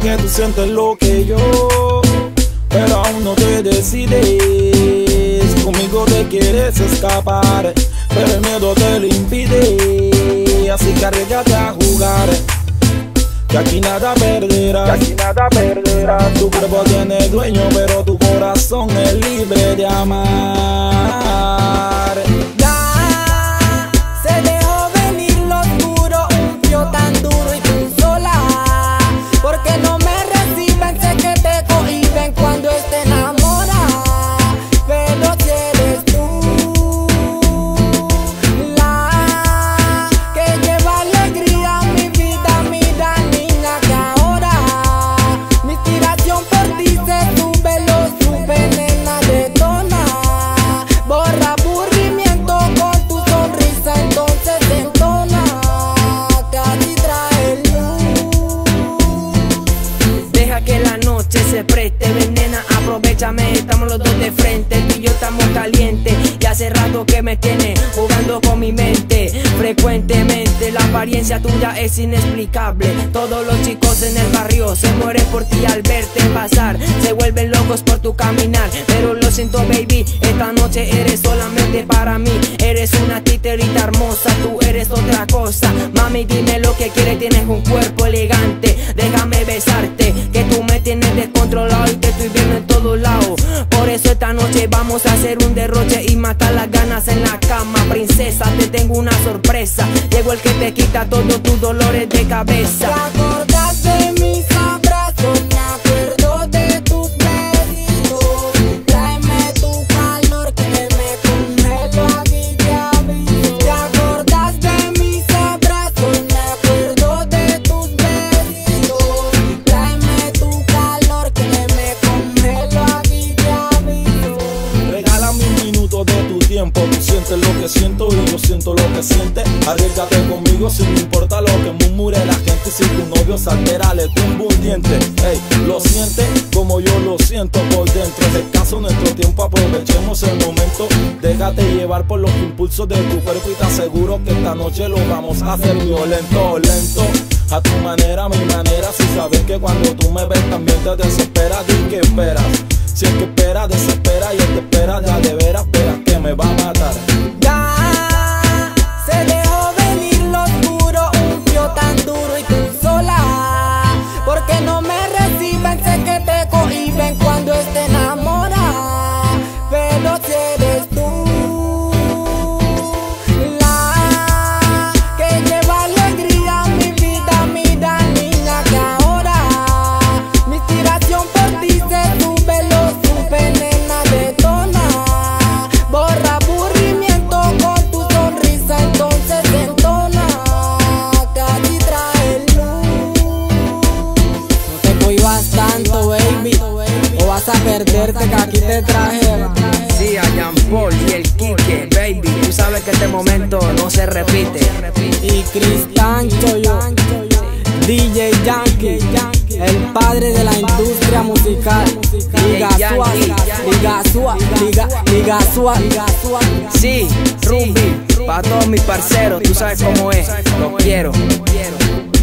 que tú sientes lo que yo, pero aún no te decides. Conmigo te quieres escapar, pero el miedo te lo impide. Así que arriesgate a jugar, que aquí nada perderás, que aquí nada perderás. Tu cuerpo tiene dueño, pero tu corazón es libre de amar. Ya se dejó venir lo oscuro, un frío tan duro y tú sola, porque no me reciben, sé que te cohiben cuando te enamoras, pero si eres tú la que lleva alegría a mi vida. Mira niña que ahora mi inspiración por ti se sube, lo sube nena, detona, borra aburrimiento con tu sonrisa, entonces entona, que así trae luz. Deja que la noche se preste, ven nena, aprovechame, estamos los dos de frente, tú y yo estamos calientes, y hace rato que me tiene jugando con mi mente, frecuentemente, la apariencia tuya es inexplicable, todos los chicos en el barrio se mueren por ti al verte pasar, se vuelven locos por tu caminar, pero lo siento baby, esta noche eres solamente para mí, eres una titerita hermosa, tú eres otra cosa, mami dime lo que quieres, tienes un cuerpo elegante, déjame besarte, que tú me tienes descontrolado y te estoy viendo en todos lados. Por eso esta noche vamos a hacer un derroche y matar las ganas en la cama. Princesa, te tengo una sorpresa, llegó el que te quita todos tus dolores de cabeza. ¿Te acordás de mis abrazos? Me acuerdo de tus besitos. Tráeme tu calor que me congelo aquí, te aviso. ¿Te acordás de mis abrazos? Me acuerdo de tus besitos. Tráeme tu calor que me congelo aquí, te aviso. Regálame un minuto de tu tiempo, tú sientes lo que siento y yo siento lo que sientes. Arriesgate conmigo sin importa lo que murmure la gente. Si tu novio se altera, le tumbo un diente. Ey, lo siente como yo lo siento por dentro. Es escaso nuestro tiempo, aprovechemos el momento. Déjate llevar por los impulsos de tu cuerpo y te aseguro que esta noche lo vamos a hacer violento, lento. A tu manera, a mi manera. Si sabes que cuando tú me ves también te desesperas, di que esperas. Si es que espera, desespera y él te espera de veras, espera que me va a matar. Ya se dejó venir lo oscuro, un frío tan duro y tú sola, porque no me reciben, sé que te cohiben cuando te enamoras, pero si eres tú la que lleva alegría a mi vida. Mira niña que ahora mi inspiración por ti se sube, lo sube nena, detona, borra aburrimiento con tu sonrisa, entonces entona, que así trae luz. No te cohibas tanto baby, o vas a perderte, que aquí te traje. Sí, a Jean Paul y el Quique, baby, tú sabes que este momento no se repite. Y Cristancho yo, DJ Yankee, el padre de la industria musical. Liga Suá. Sí, Ruby, para todos mis parceros, tú sabes cómo es, los quiero.